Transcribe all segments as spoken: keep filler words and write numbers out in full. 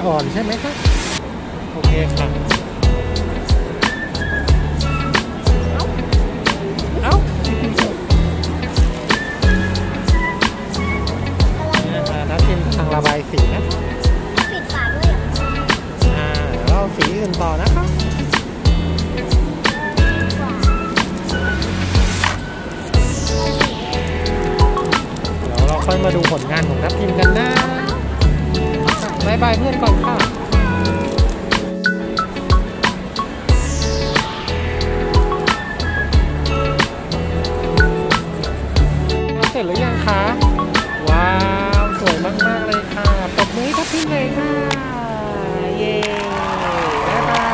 ก่อนใช่ไหมครับโอเคค่ะเอ้านี่นะคะนัดกินทางระบายสีนะปิดฝาด้วยอ่าแล้วสีอื่นต่อนะคะเดี๋ยวเราค่อยมาดูผลงานของทัพทิมกันนะบายบายเพื่อนก่อนค่ะเสร็จหรือยังคะว้าวสวยมากๆเลยค่ะปรบมือให้ทัพทิมเลยค่ะเย้บายบาย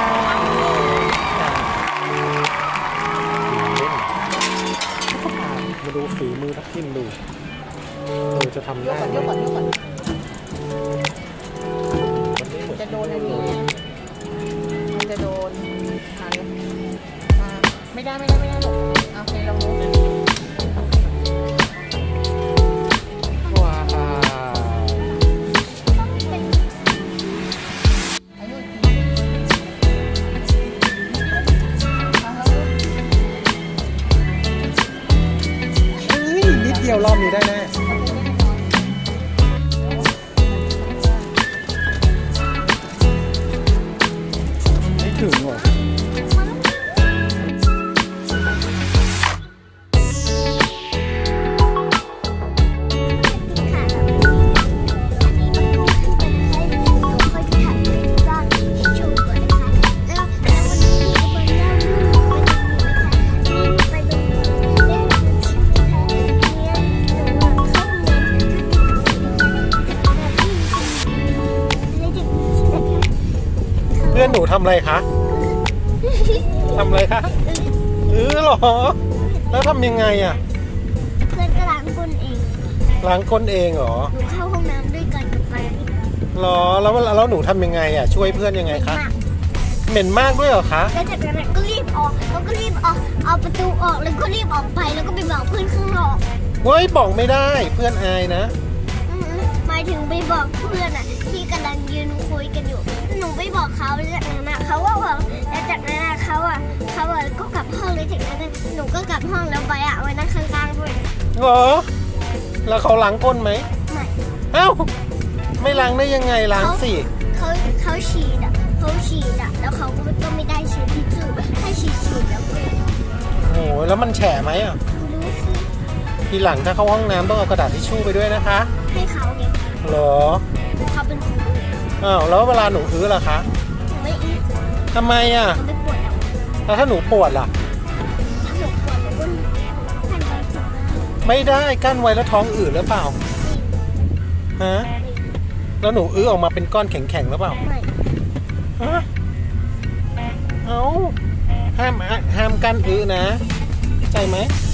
มาดูฝีมือทัพทิมดูเธอจะทำได้ไหมจะโดนอันนี้มันจะโดนอะไรไม่ได้ไม่ได้ไม่ได้หรอกโอเคลองดูว้าวนิดเดียวรอบนี้ได้แน่ไม่ถึงหรอเพื่อนหนูทำอะไรคะทำอะไรคะเออหรอแล้วทำยังไงอ่ะเพื่อนก็ล้างก้นเองล้างก้นเองเหรอหนูเข้าห้องน้ำด้วยกันกับไปหรอแล้วแล้วหนูทำยังไงอ่ะช่วยเพื่อนยังไงคะเหม็นมากด้วยเหรอคะแล้วจากนั้นก็รีบออกแล้วก็รีบออกเอาประตูออกแล้วก็รีบออกไปแล้วก็ไปบอกเพื่อนข้างนอกเฮ้ยบอกไม่ได้เพื่อนอายนะหมายถึงไปบอกเพื่อนอ่ะที่กำลังยืนคุยกันอยู่หนูไปบอกเขาแล้วจากนั้นนะเขาว่าบอกแล้วจากนั้นนะเขาอ่ะเขาอ่ะก็กลับห้องเลยจากนั้นหนูก็กลับห้องแล้วไปอ่ะไว้นั่งข้างๆด้วยเหรอแล้วเขาล้างก้นไหมไม่เอ้าไม่ล้างได้ยังไงล้างสิเขาเขาฉีดอ่ะเขาฉีดอ่ะแล้วเขาก็ไม่ได้ฉีดที่จุดถ้าฉีดฉีดแล้วโอ้ยแล้วมันแฉะไหมอ่ะรู้สิทีหลังถ้าเข้าห้องน้ำต้องเอากระดาษทิชชู่ไปด้วยนะคะให้เขาไงเหรอเขาเป็นครูอ้าวแล้วเวลาหนูอื้อล่ะคะไม่อื้อทำไมอ่ะไม่ปวดแล้วถ้าหนูปวดล่ะถ้าหนูปวดหนูก็ขั้นไว้ถึงไม่ได้กั้นไว้แล้วท้องอืดหรือเปล่าฮะแล้วหนูอื้อออกมาเป็นก้อนแข็งๆหรือเปล่าไม่ฮะเอ้าห้ามห้ามกั้นอื้อนะเข้าใจไหม